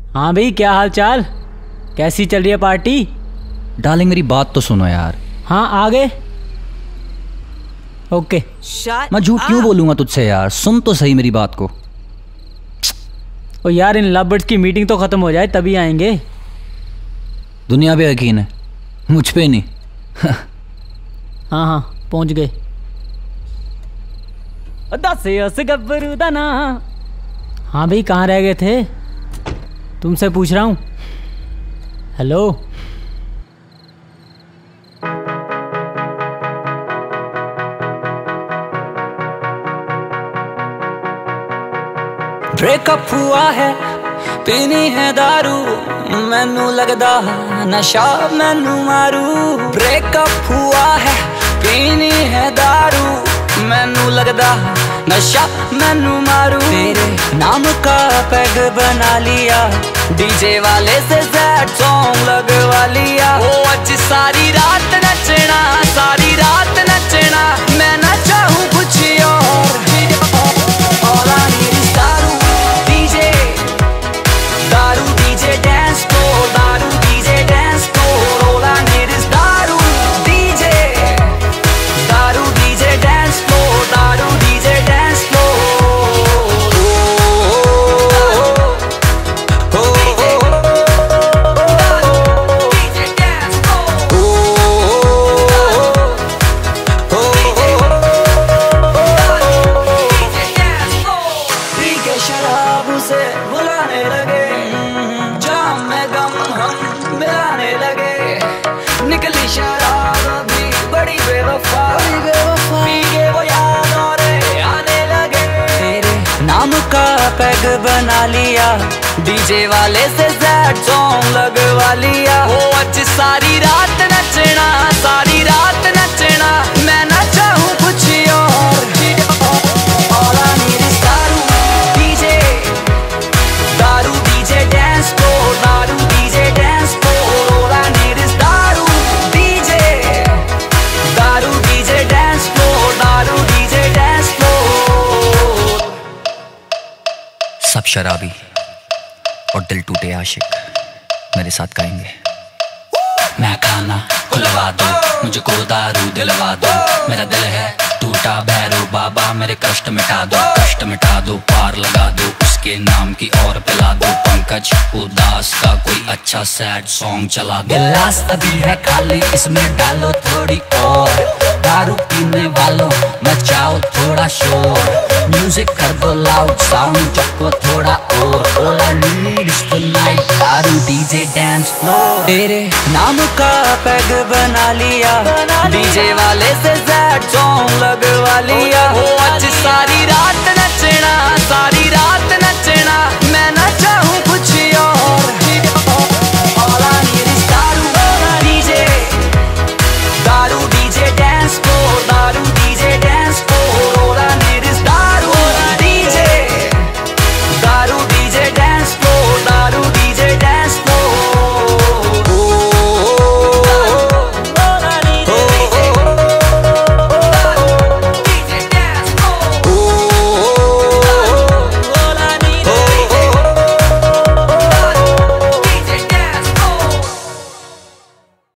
हाँ भाई, क्या हाल चाल? कैसी चल रही है पार्टी? डार्लिंग मेरी बात तो सुनो यार। हाँ आ गए। ओके। मैं झूठ क्यों बोलूंगा तुझसे यार, सुन तो सही मेरी बात को। ओ यार, इन लव की मीटिंग तो खत्म हो जाए तभी आएंगे। दुनिया पे यकीन है, मुझ पे नहीं। हाँ हाँ पहुंच गए। दस गब्बरू दाना। हाँ भाई, कहाँ रह गए थे? तुमसे पूछ रहा हूँ। हेलो। ब्रेकअप हुआ है, पीनी है दारू, मैनू लगदा नशा मैनू मारू। ब्रेकअप हुआ है, पीनी है दारू, मैनू लगदा नशा मैनू मारू। तेरे नाम का पैग बना लिया, डीजे वाले से सैड सॉन्ग लगवा लिया। ओ आज सारी रात नचना, सारी रात नचना, मैं ना चाहूं कुछ और। All I need is daru, DJ, daru DJ dance floor, daru DJ dance floor. All I need is daru, DJ, daru DJ dance floor, daru DJ dance floor. शराब से बुलाने लगे, जाम में गम हम मिलाने लगे। निकली शराब भी बड़ी बेवफा, पी के वो याद और आने लगे। तेरे नाम का पैग बना लिया, डीजे वाले से सैड सॉन्ग लगवा लिया। ओ आज सारी रात नचना, सारी रात नचना, मैं ना चाहूं कुछ और। All I need is daru, DJ, daru DJ dance floor, daru DJ dance floor. All I need is daru, DJ, daru DJ dance floor, daru DJ dance floor. सब शराबी और दिल टूटे आशिक मेरे साथ गाएंगे। मैं खाना खुलवा दो, मुझको दारू दिलवा दो, मेरा दिल है टूटा भैरो बाबा, मेरे कष्ट मिटा दो, कष्ट मिटा दो, पार लगा दो, उसके नाम की और पिला दो। पंकज उदास का कोई अच्छा सैड सॉन्ग चला दो। गिलास अभी है खाली, इसमें डालो थोड़ी और, दारू पीने वालों मचाओ थोड़ा शोर। म्यूजिक कर दो लाउड, साउंड चको थोड़ा और। All I need is tonight, daru DJ dance floor. तेरे नाम का पैग बना लिया, डीजे वाले से सैड सॉन्ग लगवा लिया। ओ आज सारी रात